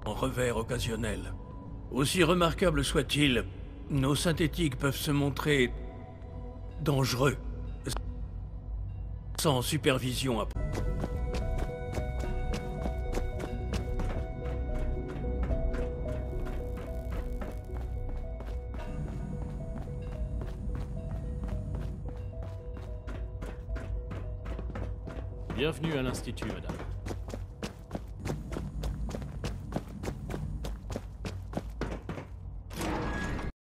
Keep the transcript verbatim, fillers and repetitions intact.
en revers occasionnel. Aussi remarquables soient-ils, nos synthétiques peuvent se montrer dangereux, sans supervision à... Bienvenue à l'Institut, madame.